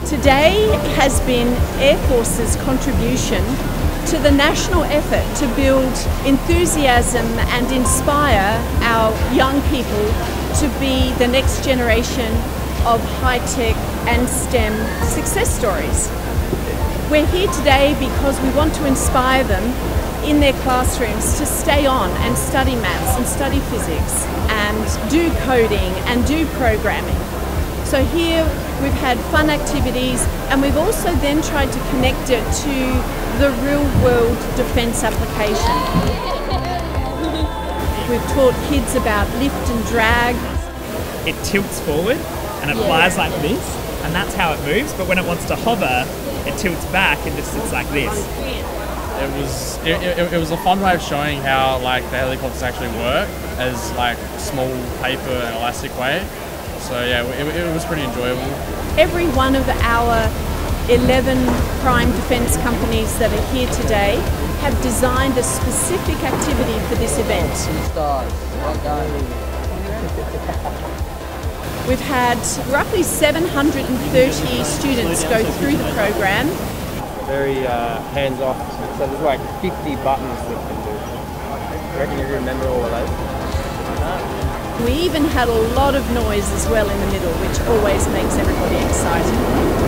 Today has been Air Force's contribution to the national effort to build enthusiasm and inspire our young people to be the next generation of high-tech and STEM success stories. We're here today because we want to inspire them in their classrooms to stay on and study maths and study physics and do coding and do programming. So here we've had fun activities, and we've also then tried to connect it to the real-world defence application. We've taught kids about lift and drag. It tilts forward and it flies like this, and that's how it moves, but when it wants to hover, it tilts back and just sits like this. It was a fun way of showing how like the helicopters actually work as like small paper and elastic way. So yeah, it was pretty enjoyable. Every one of our 11 prime defence companies that are here today have designed a specific activity for this event. We've had roughly 730 students go through the program. Very hands-off, so there's like 50 buttons that you can do. I reckon you remember all of those? We even had a lot of noise as well in the middle, which always makes everybody excited.